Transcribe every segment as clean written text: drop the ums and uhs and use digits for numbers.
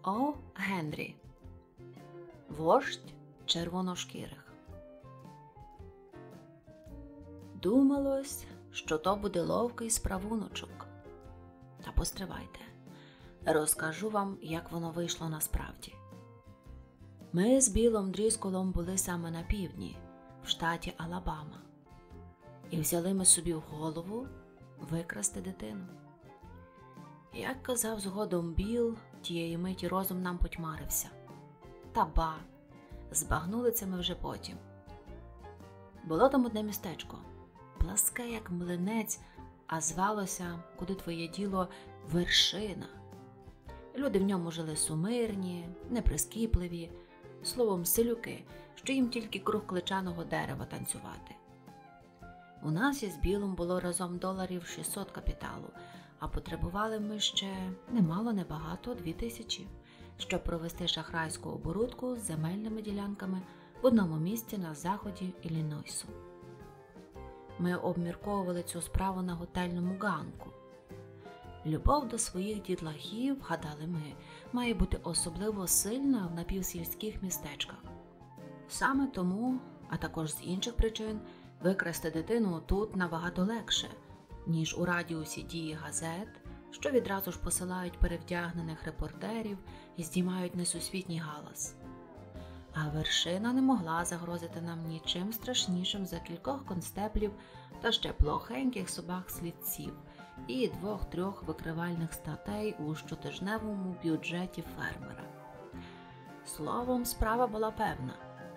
О. Генрі. Вождь червоношкірих. Думалось, що то буде ловкий справуночок. Та постривайте. Розкажу вам, як воно вийшло насправді. Ми з Білом Дрісколом були саме на півдні, в штаті Алабама. І взяли ми собі в голову викрасти дитину. Як казав згодом Біл, тієї миті розум нам потьмарився. Та ба, збагнули це ми вже потім. Було там одне містечко, пласке як млинець, а звалося, куди твоє діло, Вершина. Люди в ньому жили сумирні, неприскіпливі, словом, селюки, що їм тільки круг кличаного дерева танцювати. У нас із Білом було разом $600 капіталу, а потребували ми ще немало-небагато 2000, щоб провести шахрайську оборудку з земельними ділянками в одному місці на заході Іллінойсу. Ми обмірковували цю справу на готельному ганку. Любов до своїх дітлахів, гадали ми, має бути особливо сильна в напівсільських містечках. Саме тому, а також з інших причин, викрасти дитину тут набагато легше, ніж у радіусі дії газет, що відразу ж посилають перевдягнених репортерів і здіймають несусвітній галас. А Вершина не могла загрозити нам нічим страшнішим за кількох констеблів та ще плохеньких собак-слідців і 2-3 викривальних статей у щотижневому бюджеті фермера. Словом, справа була певна.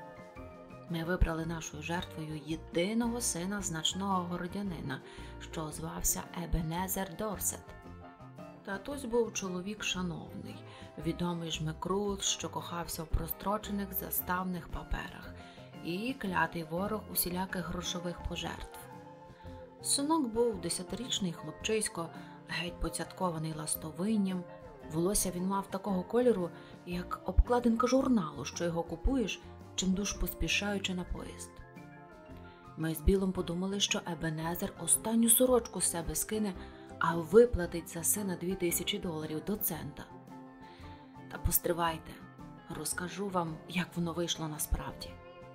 Ми вибрали нашою жертвою єдиного сина значного городянина, що звався Ебенезер Дорсет. Татусь був чоловік шановний, відомий жмекрут, що кохався в прострочених заставних паперах, і клятий ворог усіляких грошових пожертв. Синок був 10-річний хлопчисько, геть поцяткований ластовинням. Волосся він мав такого кольору, як обкладинка журналу, що його купуєш, чимдуж поспішаючи на поїзд. Ми з Білом подумали, що Ебенезер останню сорочку з себе скине, а виплатить за сина $2000 до цента. Та постривайте, розкажу вам, як воно вийшло насправді.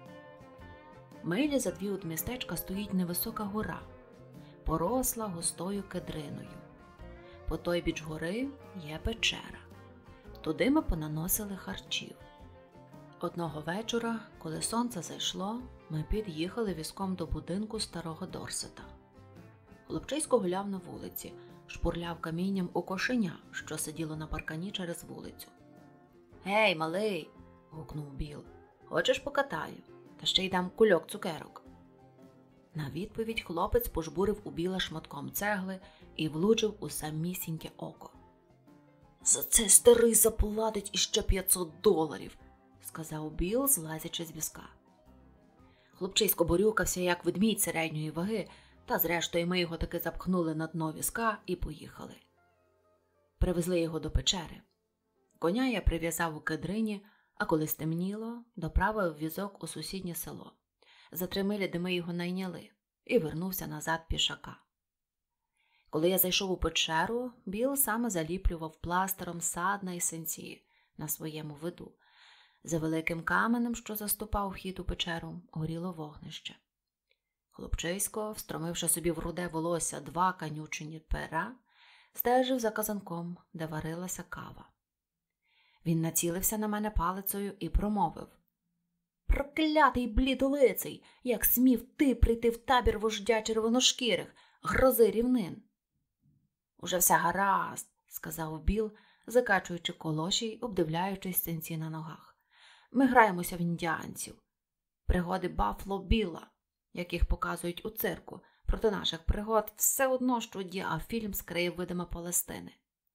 Милі за 2 від містечка стоїть невисока гора, поросла густою кедриною. По той біч гори є печера. Туди ми понаносили харчів. Одного вечора, коли сонце зайшло, ми під'їхали візком до будинку старого Дорсета. Хлопчисько гуляв на вулиці, шпурляв камінням у кошеня, що сиділо на паркані через вулицю. «Гей, малий!» – гукнув Біл. «Хочеш покатаю? Та ще й дам кульок цукерок». На відповідь хлопець пожбурив у Біла шматком цегли і влучив у самісіньке око. «За це старий заплатить іще $500, – сказав Біл, злазячи з візка. Хлопчисько борюкався, як ведмідь середньої ваги, та зрештою ми його таки запхнули на дно візка і поїхали. Привезли його до печери. Коня я прив'язав у кедрині, а коли стемніло, доправив візок у сусіднє село. За 3 милі, де ми його найняли, і вернувся назад пішака. Коли я зайшов у печеру, Біл саме заліплював пластером садна і синці на своєму виду. За великим каменем, що заступав вхід у печеру, горіло вогнище. Хлопчисько, встромивши собі в руде волосся 2 канючені пера, стежив за казанком, де варилася кава. Він націлився на мене палицею і промовив: «Проклятий блідолиций! Як смів ти прийти в табір вождя червоношкірих, грози рівнин!» «Уже все гаразд», – сказав Біл, закачуючи колоші й обдивляючись синці на ногах. «Ми граємося в індіанців. Пригоди Баффло Біла, яких показують у цирку, проти наших пригод все одно, що діафільм з краєвидами Палестини.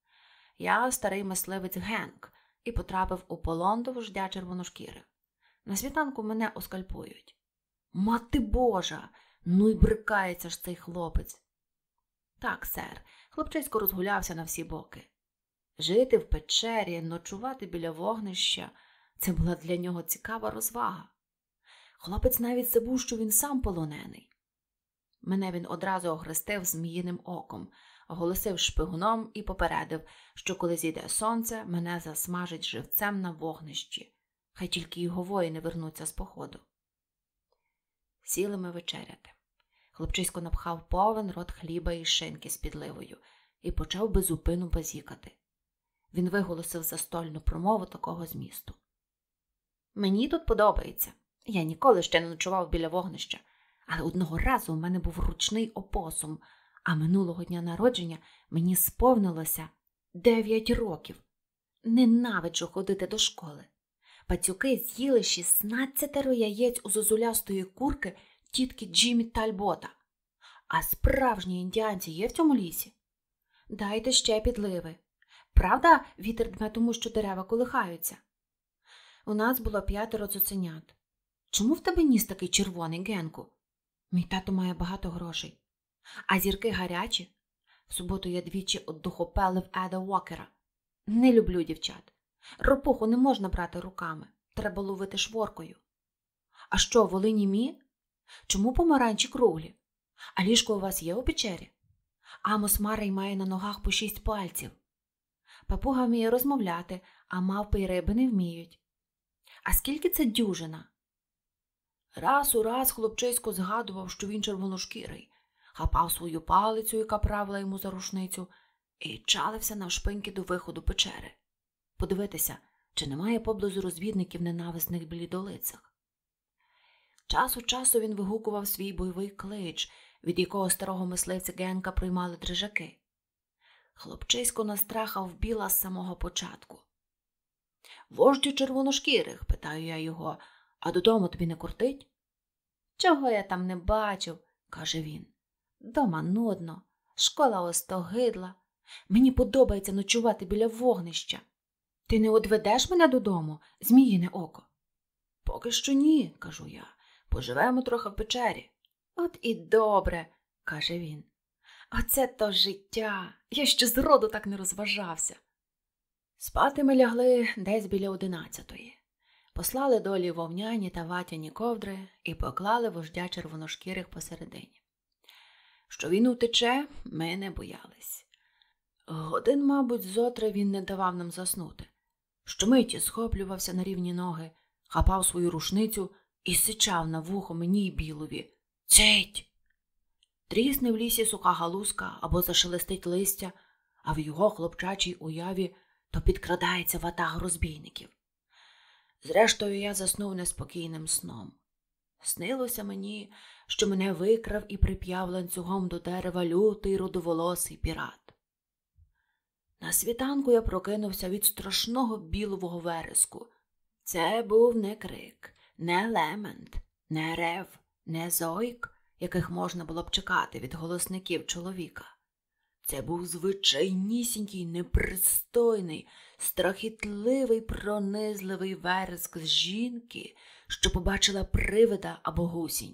Я старий мисливець Генк і потрапив у полон до вождя червоношкірих. На світанку мене оскальпують. Мати Божа! Ну й брикається ж цей хлопець!» Так, сер, хлопчисько розгулявся на всі боки. Жити в печері, ночувати біля вогнища – це була для нього цікава розвага. Хлопець навіть забув, що він сам полонений. Мене він одразу охрестив зміїним оком, оголосив шпигуном і попередив, що коли зійде сонце, мене засмажить живцем на вогнищі. Хай тільки його воїни вернуться з походу. Сіли ми вечеряти. Хлопчисько напхав повен рот хліба і шинки з підливою і почав безупину базікати. Він виголосив застольну промову такого змісту. «Мені тут подобається. Я ніколи ще не ночував біля вогнища, але одного разу у мене був ручний опосум, а минулого дня народження мені сповнилося 9 років. Ненавиджу ходити до школи. Пацюки з'їли 16 яєць у зозулястої курки тітки Джиммі Тальбота. А справжні індіанці є в цьому лісі? Дайте ще підливи. Правда, вітер дме тому, що дерева колихаються? У нас було 5 цуценят. Чому в тебе ніс такий червоний, Генку? Мій тато має багато грошей. А зірки гарячі? В суботу я двічі оддухопелив Еда Уокера. Не люблю дівчат. Ропуху не можна брати руками. Треба ловити шворкою. А що, воли німі? Чому помаранчі круглі? А ліжко у вас є у печері? Амос Марей має на ногах по 6 пальців. Папуга вміє розмовляти, а мавпи й риби не вміють. А скільки це дюжина? Раз у раз хлопчисько згадував, що він червоношкірий, хапав свою палицю, яка правила йому за рушницю, і чалився навшпиньки до виходу печери. Подивитися, чи немає поблизу розвідників ненависних блідолицях. Час у часу він вигукував свій бойовий клич, від якого старого мисливця Генка приймали дрижаки. Хлопчисько настрахав Біла з самого початку. «Вождю червоношкірих», – питаю я його, – «а додому тобі не кортить?» «Чого я там не бачив?» – каже він. «Дома нудно, школа остогидла. Мені подобається ночувати біля вогнища. Ти не одведеш мене додому, зміїне око?» «Поки що ні», – кажу я, – «поживемо трохи в печері». «От і добре», – каже він. «Оце то життя! Я ще зроду так не розважався». Спати ми лягли десь біля 11-ї. Послали долі вовняні та ватяні ковдри і поклали вождя червоношкірих посередині. Що він утече, ми не боялись. Годин, мабуть, зотри він не давав нам заснути. Щомиті схоплювався на рівні ноги, хапав свою рушницю і сичав на вухо мені й Білові. «Цить!» Трісне в лісі суха галузка або зашелестить листя, а в його хлопчачій уяві то підкрадається ватаг розбійників. Зрештою, я заснув неспокійним сном. Снилося мені, що мене викрав і прип'яв ланцюгом до дерева лютий рудоволосий пірат. На світанку я прокинувся від страшного білового вереску. Це був не крик, не лемент, не рев, не зойк, яких можна було б чекати від голосників чоловіка. Це був звичайнісінький, непристойний, страхітливий, пронизливий вереск з жінки, що побачила привида або гусінь.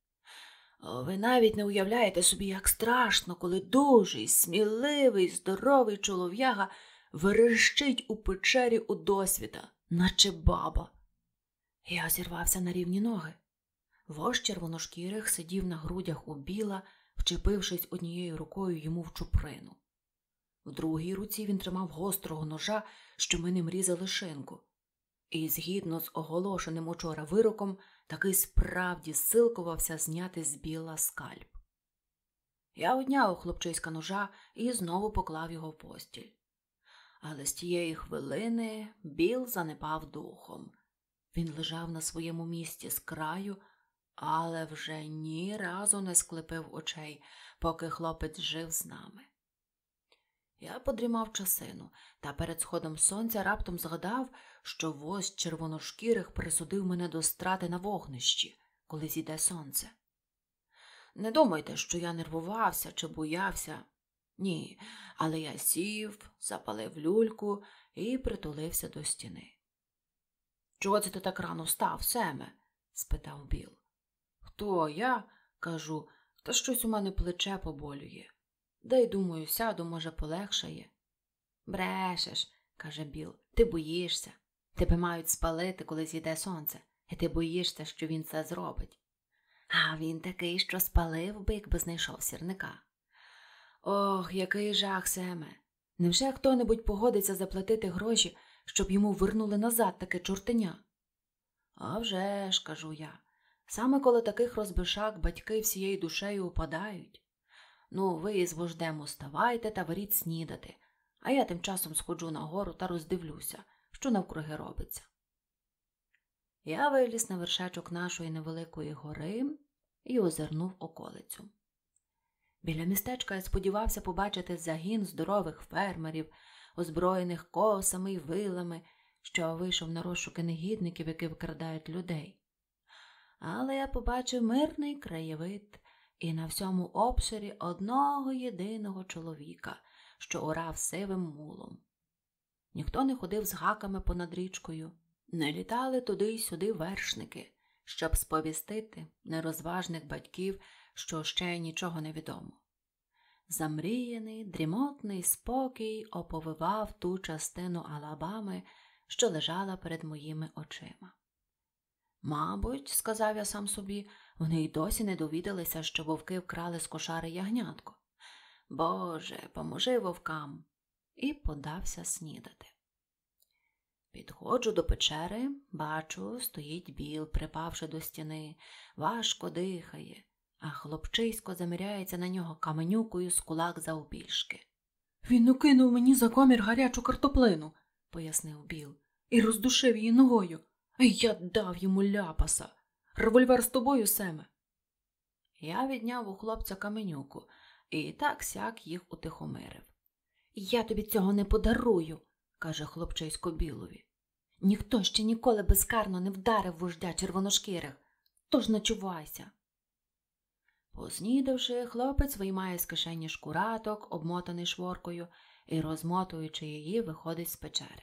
Ви навіть не уявляєте собі, як страшно, коли дужий, сміливий, здоровий чолов'яга верещить у печері у досвіта, наче баба. Я зірвався на рівні ноги. Вождь червоношкірих сидів на грудях у Біла, вчепившись однією рукою йому в чуприну. В другій руці він тримав гострого ножа, що ми ним різали шинку. І, згідно з оголошеним учора вироком, таки справді силкувався зняти з Біла скальп. Я одняв у хлопчиська ножа і знову поклав його в постіль. Але з тієї хвилини Біл занепав духом. Він лежав на своєму місці з краю, але вже ні разу не склепив очей, поки хлопець жив з нами. Я подрімав часину, та перед сходом сонця раптом згадав, що вождь червоношкірих присудив мене до страти на вогнищі, коли зійде сонце. Не думайте, що я нервувався чи боявся. Ні, але я сів, запалив люльку і притулився до стіни. «Чого це ти так рано встав, Семе?» – спитав Біл. «Хто я?» – кажу, «та щось у мене плече поболює. Дай, думаю, сяду, може, полегшає». «Брешеш», – каже Біл, «ти боїшся. Тебе мають спалити, коли зійде сонце, і ти боїшся, що він це зробить». «А він такий, що спалив би, якби знайшов сірника». Ох, який жах, Семе! Невже хто-небудь погодиться заплатити гроші, щоб йому вернули назад таке чортеня? А вже ж, кажу я, саме коло таких розбишак батьки всією душею упадають. Ну, ви із вождем уставайте та беріть снідати, а я тим часом сходжу нагору та роздивлюся, що навкруги робиться. Я виліз на вершечок нашої невеликої гори і озирнув околицю. Біля містечка я сподівався побачити загін здорових фермерів, озброєних косами й вилами, що вийшов на розшуки негідників, які викрадають людей. Але я побачив мирний краєвид і на всьому обширі одного єдиного чоловіка, що орав сивим мулом. Ніхто не ходив з гаками понад річкою, не літали туди й сюди вершники, щоб сповістити нерозважних батьків, що ще нічого не відомо. Замріяний, дрімотний спокій оповивав ту частину Алабами, що лежала перед моїми очима. Мабуть, сказав я сам собі, вони й досі не довідалися, що вовки вкрали з кошари ягнятко. Боже, поможи вовкам! І подався снідати. Підходжу до печери, бачу, стоїть Біл, припавши до стіни, важко дихає, а хлопчисько заміряється на нього каменюкою з кулак завбільшки. «Він укинув мені за комір гарячу картоплину», – пояснив Біл, – «і роздушив її ногою, а я дав йому ляпаса. Револьвер з тобою, Семе?» Я відняв у хлопця каменюку і так-сяк їх утихомирив. «Я тобі цього не подарую», – каже хлопчисько Білові. «Ніхто ще ніколи безкарно не вдарив вождя червоношкірих, тож начувайся». Поснідавши, хлопець виймає з кишені шкураток, обмотаний шворкою, і, розмотуючи її, виходить з печери.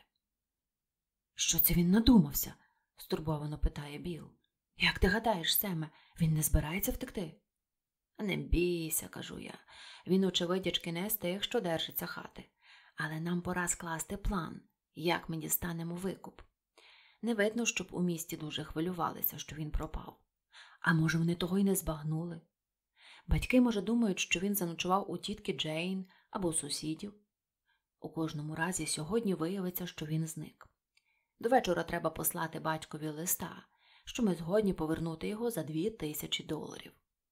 «Що це він надумався?» – стурбовано питає Біл. «Як ти гадаєш, Семе, він не збирається втекти?» «Не бійся», – кажу я, – «він, очевидячки, не з тих, що держиться хати. Але нам пора скласти план, як ми дістанемо викуп. Не видно, щоб у місті дуже хвилювалися, що він пропав. А може, вони того й не збагнули? Батьки, може, думають, що він заночував у тітки Джейн або у сусідів. У кожному разі сьогодні виявиться, що він зник. До вечора треба послати батькові листа, що ми згодні повернути його за $2000.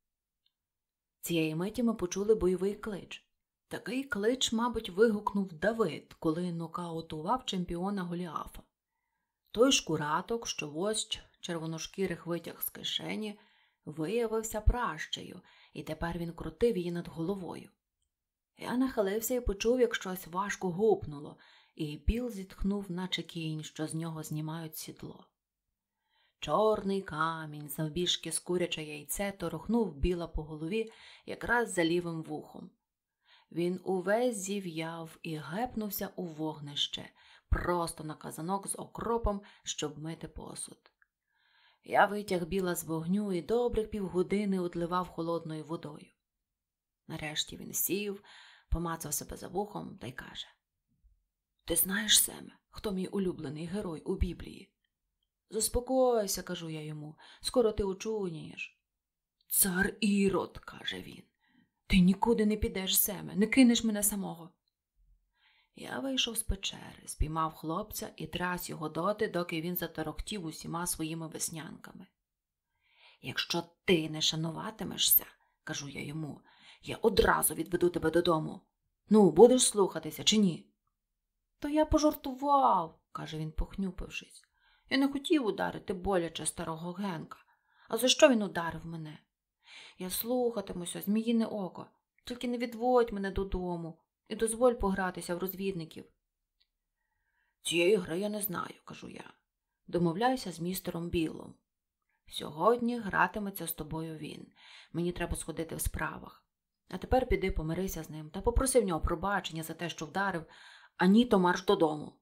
Цієї миті ми почули бойовий клич. Такий клич, мабуть, вигукнув Давид, коли нокаутував чемпіона Голіафа. Той шкураток, що вождь червоношкірих витяг з кишені, виявився пращею, і тепер він крутив її над головою. Я нахилився і почув, як щось важко гупнуло, і Біл зітхнув, наче кінь, що з нього знімають сідло. Чорний камінь, завбільшки з куряче яйце, торохнув Біла по голові якраз за лівим вухом. Він увесь зів'яв і гепнувся у вогнище, просто на казанок з окропом, щоб мити посуд. Я витяг Біла з вогню і добрих півгодини одливав холодною водою. Нарешті він сів, помацав себе за вухом та й каже: «Ти знаєш, Семе, хто мій улюблений герой у Біблії?» «Заспокойся», – кажу я йому, – «скоро ти очунієш». «Цар Ірод», – каже він. «Ти нікуди не підеш, Семе, не кинеш мене самого». Я вийшов з печери, спіймав хлопця і тряс його доти, доки він заторохтів усіма своїми веснянками. «Якщо ти не шануватимешся, – кажу я йому, – я одразу відведу тебе додому. Ну, будеш слухатися чи ні?» «То я пожартував», – каже він, похнюпившись. «Я не хотів ударити боляче старого Генка. А за що він ударив мене? Я слухатимуся, зміїне око, тільки не відводь мене додому і дозволь погратися в розвідників». «Цієї гри я не знаю», – кажу я. «Домовляюся з містером Білом. Сьогодні гратиметься з тобою він. Мені треба сходити в справах. А тепер піди помирися з ним та попроси в нього пробачення за те, що вдарив, а ні, то марш додому».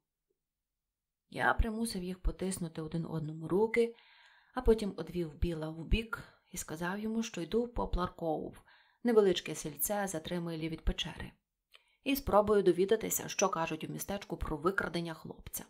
Я примусив їх потиснути один одному руки, а потім одвів Біла вбік і сказав йому, що йду по Пларкоув, невеличке сільце за 3 милі від печери, і спробую довідатися, що кажуть у містечку про викрадення хлопця.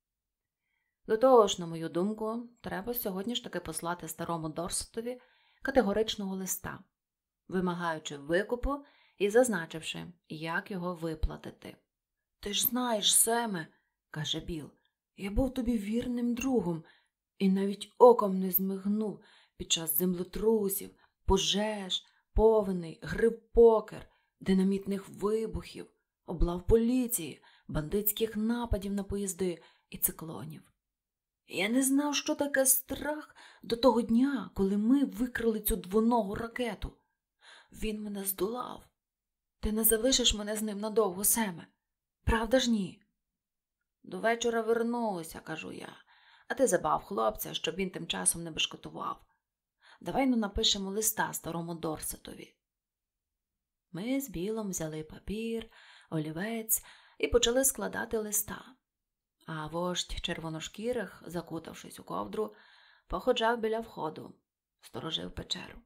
До того ж, на мою думку, треба сьогодні ж таки послати старому Дорсетові категоричного листа, вимагаючи викупу і зазначивши, як його виплатити. «Ти ж знаєш, Семе, – каже Біл, – я був тобі вірним другом і навіть оком не змигнув під час землетрусів, пожеж, повеней, гри в покер, динамітних вибухів, облав поліції, бандитських нападів на поїзди і циклонів. Я не знав, що таке страх до того дня, коли ми викрили цю двоногу ракету. Він мене здолав. Ти не залишиш мене з ним надовго, Семе? Правда ж ні?» «До вечора вернуся, – кажу я, – а ти забав хлопця, щоб він тим часом не бешкетував. Давай напишемо листа старому Дорсетові». Ми з Білом взяли папір, олівець і почали складати листа. А вождь червоношкірих, закутавшись у ковдру, походжав біля входу, сторожив печеру.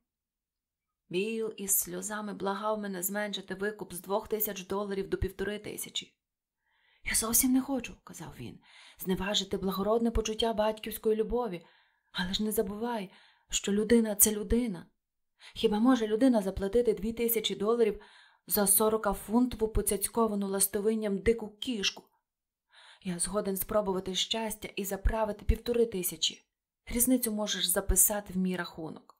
Біл із сльозами благав мене зменшити викуп з $2000 до $1500. «Я зовсім не хочу, – казав він, – зневажити благородне почуття батьківської любові, але ж не забувай, що людина – це людина. Хіба може людина заплатити $2000 за 40-фунтову поцяцьковану ластовинням дику кішку? Я згоден спробувати щастя і заправити $1500. Різницю можеш записати в мій рахунок».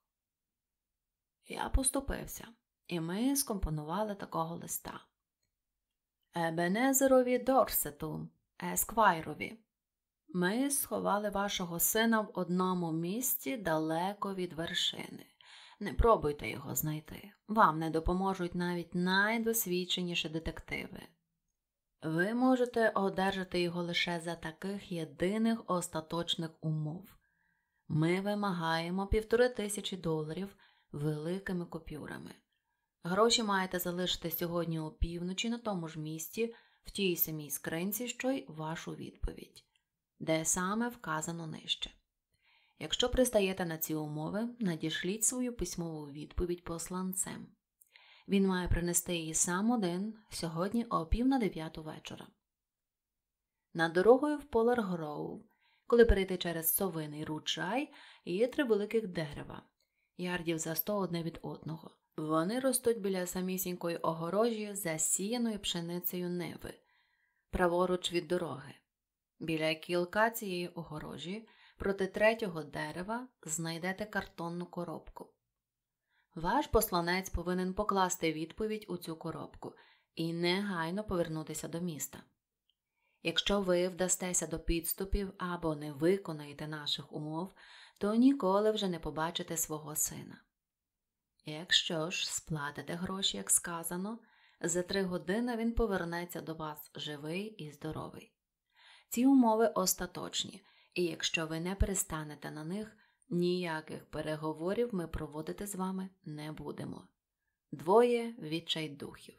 Я поступився, і ми скомпонували такого листа. Ебенезерові Дорсету, Есквайрові. Ми сховали вашого сина в одному місці далеко від вершини. Не пробуйте його знайти. Вам не допоможуть навіть найдосвідченіші детективи. Ви можете одержати його лише за таких єдиних остаточних умов. Ми вимагаємо $1500 великими купюрами. Гроші маєте залишити сьогодні опівночі на тому ж місці, в тій самій скринці, що й вашу відповідь, де саме вказано нижче. Якщо пристаєте на ці умови, надішліть свою письмову відповідь посланцем. Він має принести її сам один сьогодні о 8:45 вечора. Над дорогою в Полар-Гроув, коли перейти через Совиний ручай, є 3 великих дерева, ярдів за 100 одне від одного. Вони ростуть біля самісінької огорожі, засіяної пшеницею ниви, праворуч від дороги. Біля кілка цієї огорожі проти 3-го дерева знайдете картонну коробку. Ваш посланець повинен покласти відповідь у цю коробку і негайно повернутися до міста. Якщо ви вдастеся до підступів або не виконаєте наших умов, то ніколи вже не побачите свого сина. Якщо ж сплатите гроші, як сказано, за 3 години він повернеться до вас живий і здоровий. Ці умови остаточні, і якщо ви не перестанете на них, ніяких переговорів ми проводити з вами не будемо. 2 відчайдухів.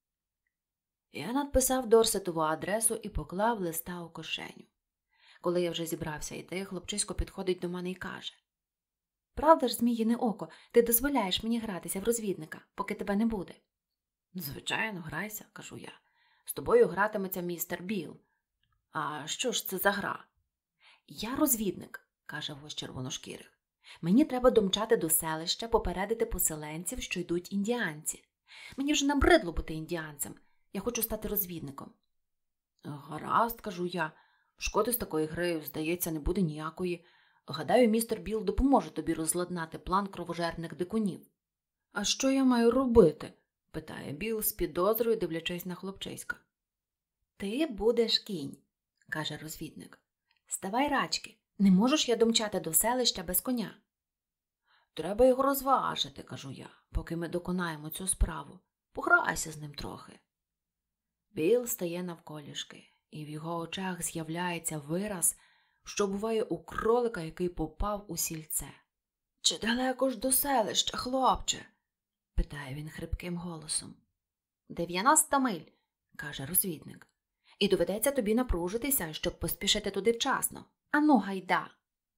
Я надписав Дорсетову адресу і поклав листа у кишеню. Коли я вже зібрався йти, хлопчисько підходить до мене і каже: «Правда ж, Зміїне око, ти дозволяєш мені гратися в розвідника, поки тебе не буде?» «Звичайно, грайся», – кажу я. «З тобою гратиметься містер Біл». «А що ж це за гра?» «Я розвідник», – каже вождь червоношкірих. «Мені треба домчати до селища, попередити поселенців, що йдуть індіанці. Мені вже набридло бути індіанцем. Я хочу стати розвідником». «Гаразд», – кажу я. «Шкоди з такої гри, здається, не буде ніякої. Гадаю, містер Біл допоможе тобі розладнати план кровожерних дикунів». «А що я маю робити?» – питає Біл з підозрою, дивлячись на хлопчиська. «Ти будеш кінь», – каже розвідник. «Ставай рачки, не можеш я домчати до селища без коня». «Треба його розважити», – кажу я, поки ми доконаємо цю справу. Пограйся з ним трохи. Біл стає навколішки, і в його очах з'являється вираз, що буває у кролика, який попав у сільце. «Чи далеко ж до селища, хлопче?» – питає він хрипким голосом. 90 миль, – каже розвідник. «І доведеться тобі напружитися, щоб поспішити туди вчасно. Ану, гайда!»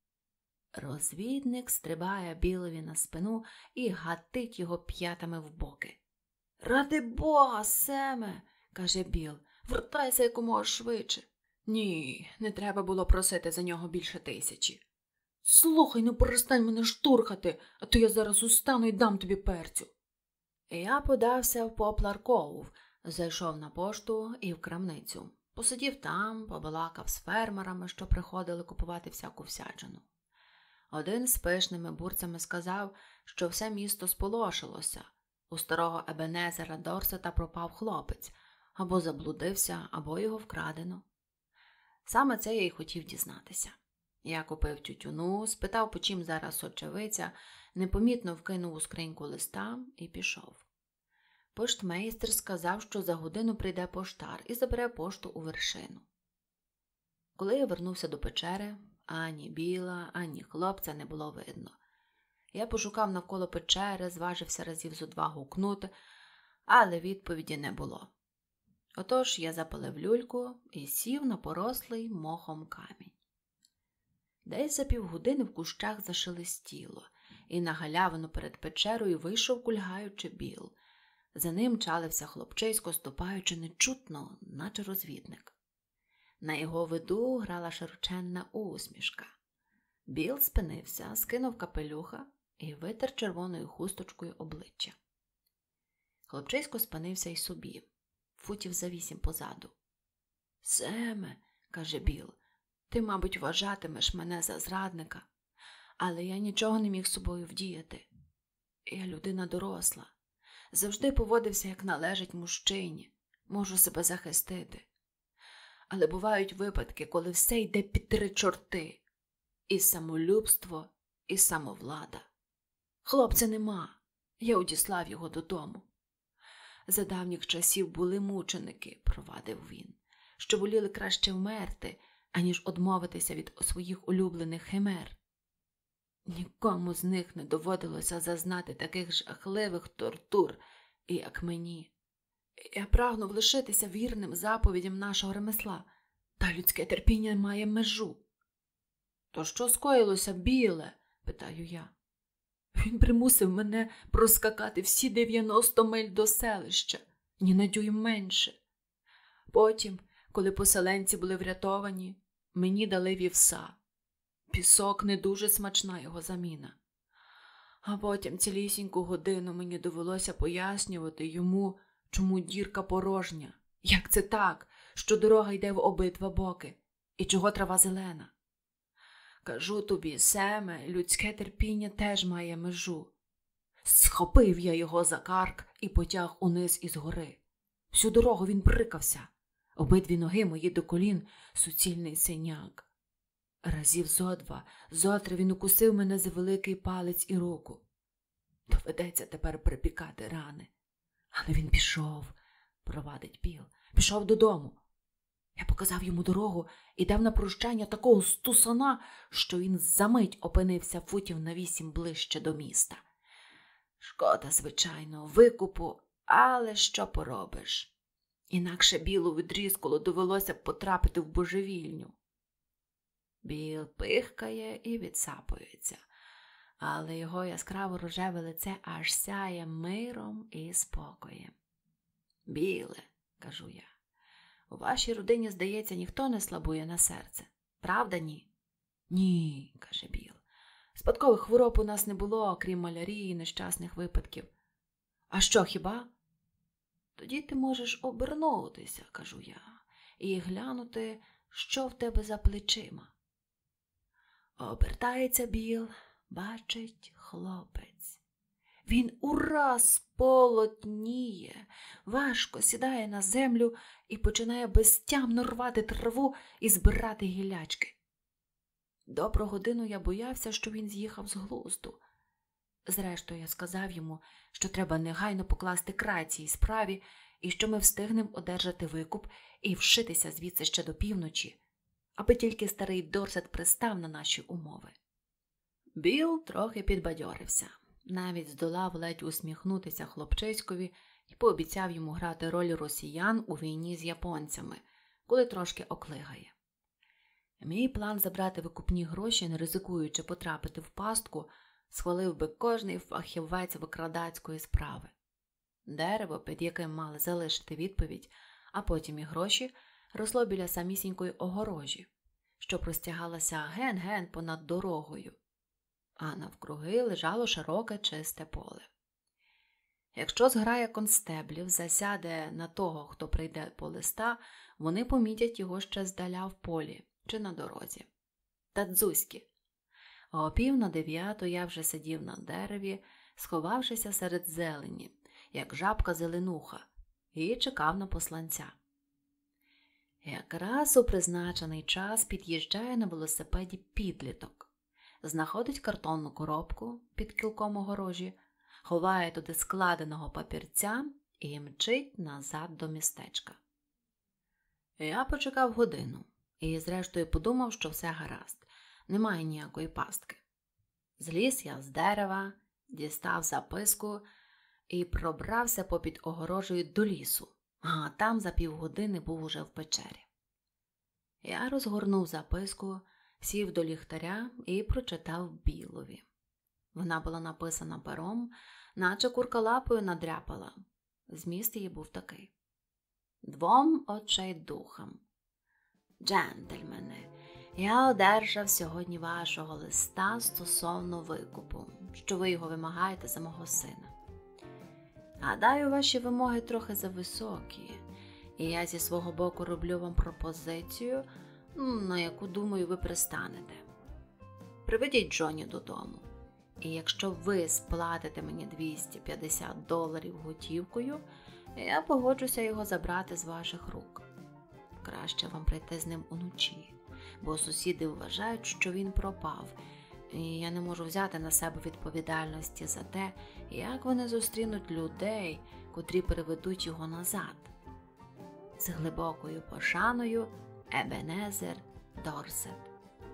Розвідник стрибає Білові на спину і гатить його п'ятами в боки. «Ради Бога, Семе!» – каже Біл. «Вертайся якомога швидше». «Ні, не треба було просити за нього більше 1000. «Слухай, ну перестань мене штурхати, а то я зараз устану і дам тобі перцю». Я подався в Поплар Коув, зайшов на пошту і в крамницю. Посидів там, побалакав з фермерами, що приходили купувати всяку всячину. Один з пишними бурцями сказав, що все місто сполошилося. У старого Ебенезера Дорсета пропав хлопець, або заблудився, або його вкрадено. Саме це я й хотів дізнатися. Я купив тютюну, спитав, по чим зараз сочевиця, непомітно вкинув у скриньку листа і пішов. Поштмейстер сказав, що за годину прийде поштар і забере пошту у вершину. Коли я вернувся до печери, ані Біла, ані хлопця не було видно. Я пошукав навколо печери, зважився разів зо 2 гукнути, але відповіді не було. Отож я запалив люльку і сів на порослий мохом камінь. Десь за півгодини в кущах зашелестіло, і на галявину перед печерою вийшов, кульгаючи, Біл. За ним чалився хлопчисько, ступаючи нечутно, наче розвідник. На його виду грала широченна усмішка. Біл спинився, скинув капелюха і витер червоною хусточкою обличчя. Хлопчисько спинився й собі, футів за 8 позаду. «Семе, – каже Біл, – ти, мабуть, вважатимеш мене за зрадника, але я нічого не міг з собою вдіяти. Я людина доросла, завжди поводився, як належить мужчині, можу себе захистити. Але бувають випадки, коли все йде під 3 чорти – і самолюбство, і самовлада. Хлопця нема, я одіслав його додому. За давніх часів були мученики, – провадив він, – що воліли краще вмерти, аніж одмовитися від своїх улюблених химер. Нікому з них не доводилося зазнати таких жахливих тортур, як мені. Я прагнув лишитися вірним заповідям нашого ремесла, та людське терпіння має межу. «То що скоїлося, Біле?» – питаю я. Він примусив мене проскакати всі 90 миль до селища, ні на дюйм менше. Потім, коли поселенці були врятовані, мені дали вівса. Пісок – не дуже смачна його заміна. А потім цілісіньку годину мені довелося пояснювати йому, чому дірка порожня. Як це так, що дорога йде в обидва боки? І чого трава зелена? Кажу тобі, Семе, людське терпіння теж має межу. Схопив я його за карк і потяг униз із гори. Всю дорогу він брикався. Обидві ноги мої до колін – суцільний синяк. Разів зо 3 він укусив мене за великий палець і руку. Доведеться тепер припікати рани. Але він пішов, – провадить Біл, – пішов додому. Я показав йому дорогу і дав на прощання такого стусана, що він замить опинився футів на 8 ближче до міста. Шкода, звичайно, викупу, але що поробиш? Інакше Білу відрізкуло довелося б потрапити в божевільню. Біл пихкає і відсапується, але його яскраво рожеве лице аж сяє миром і спокоєм. Біле, – кажу я, – у вашій родині, здається, ніхто не слабує на серце. Правда, ні? Ні, – каже Біл. Спадкових хвороб у нас не було, крім малярії і нещасних випадків. А що, хіба? Тоді ти можеш обернутися, – кажу я, – і глянути, що в тебе за плечима. Обертається Біл, бачить хлопець. Він ураз полотніє, важко сідає на землю і починає безтямно рвати траву і збирати гілячки. Добру годину я боявся, що він з'їхав з глузду. Зрештою, я сказав йому, що треба негайно покласти край цій справі і що ми встигнемо одержати викуп і вшитися звідси ще до півночі, аби тільки старий Дорсет пристав на наші умови. Біл трохи підбадьорився, навіть здолав ледь усміхнутися хлопчиськові і пообіцяв йому грати роль росіян у війні з японцями, коли трошки оклигає. Мій план забрати викупні гроші, не ризикуючи потрапити в пастку, схвалив би кожний фахівець викрадацької справи. Дерево, під яким мали залишити відповідь, а потім і гроші, росло біля самісінької огорожі, що простягалася ген-ген понад дорогою, а навкруги лежало широке чисте поле. Якщо зграя констеблів засяде на того, хто прийде по листа, вони помітять його ще здаля в полі чи на дорозі. Та дзузьки. А о 8:45 я вже сидів на дереві, сховавшися серед зелені, як жабка-зеленуха, і чекав на посланця. Якраз у призначений час під'їжджає на велосипеді підліток, знаходить картонну коробку під кілком огорожі, ховає туди складеного папірця і мчить назад до містечка. Я почекав годину і зрештою подумав, що все гаразд, немає ніякої пастки. Зліз я з дерева, дістав записку і пробрався попід огорожею до лісу, а там за півгодини був уже в печері. Я розгорнув записку, сів до ліхтаря і прочитав Білові. Вона була написана пером, наче курка лапою надряпала. Зміст її був такий. 2 очайдухам. Джентльмени, я одержав сьогодні вашого листа стосовно викупу, що ви його вимагаєте за мого сина. Гадаю, ваші вимоги трохи зависокі, і я зі свого боку роблю вам пропозицію, на яку, думаю, ви пристанете. Приведіть Джоні додому, і якщо ви сплатите мені $250 готівкою, я погоджуся його забрати з ваших рук. Краще вам прийти з ним уночі, бо сусіди вважають, що він пропав, і я не можу взяти на себе відповідальності за те, як вони зустрінуть людей, котрі приведуть його назад. З глибокою пошаною, Ебенезер Дорсет.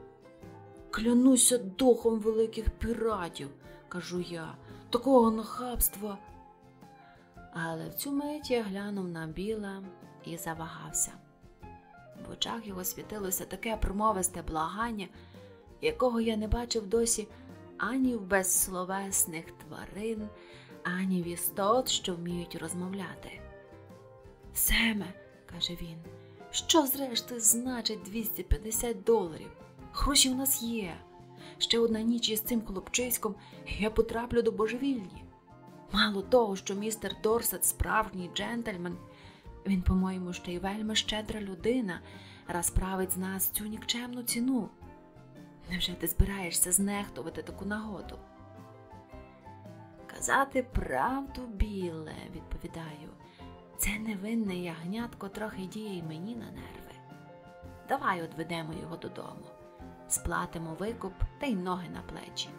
«Клянуся духом великих піратів», – кажу я, – «такого нахабства». Але в цю мить я глянув на Біла і завагався. В очах його світилося таке промовисте благання, якого я не бачив досі ані в безсловесних тварин, ані в істот, що вміють розмовляти. «Семе», – каже він, – «що зрештою значить $250? Гроші в нас є. Ще одна ніч із цим хлопчиськом, і я потраплю до божевільні. Мало того, що містер Дорсет справжній джентльмен, він, по-моєму, ще й вельми щедра людина, раз править з нас цю нікчемну ціну. Невже ти збираєшся знехтувати таку нагоду?» «Казати правду, Біле», – відповідаю, – «це невинне ягнятко трохи діє й мені на нерви. Давай одведемо його додому, сплатимо викуп та й ноги на плечі».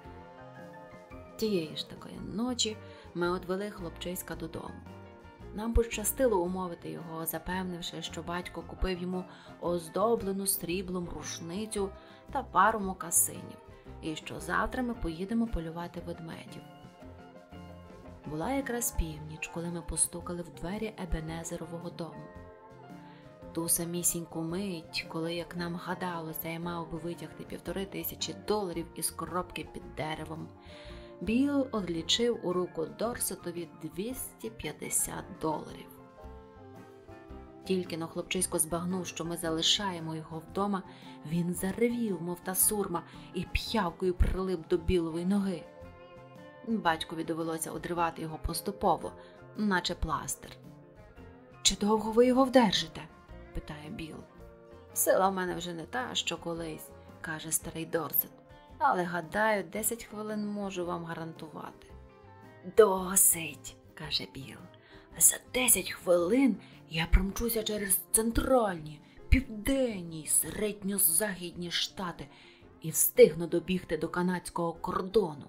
Тієї ж такої ночі ми одвели хлопчиська додому. Нам пощастило умовити його, запевнивши, що батько купив йому оздоблену сріблом рушницю та пару мокасинів, і що завтра ми поїдемо полювати ведмедів. Була якраз північ, коли ми постукали в двері Ебенезерового дому. Ту самісіньку мить, коли, як нам гадалося, я мав би витягти $1500 із коробки під деревом, Біл одлічив у руку Дорсетові $250. Тільки-но хлопчисько збагнув, що ми залишаємо його вдома, він заревів, мов та сурма, і п'явкою прилип до Білової ноги. Батькові довелося одривати його поступово, наче пластир. «Чи довго ви його вдержите?» – питає Біл. «Сила в мене вже не та, що колись», – каже старий Дорсет. «Але, гадаю, 10 хвилин можу вам гарантувати». «Досить», – каже Біл. «За 10 хвилин я промчуся через центральні, південні й середньо-західні штати і встигну добігти до канадського кордону».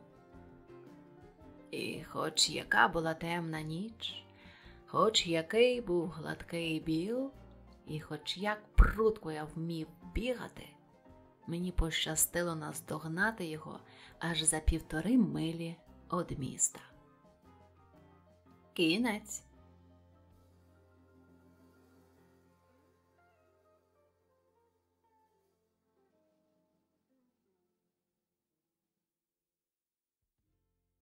І хоч яка була темна ніч, хоч який був гладкий Біл, і хоч як прудко я вмів бігати, мені пощастило наздогнати його аж за 1,5 милі від міста. Кінець.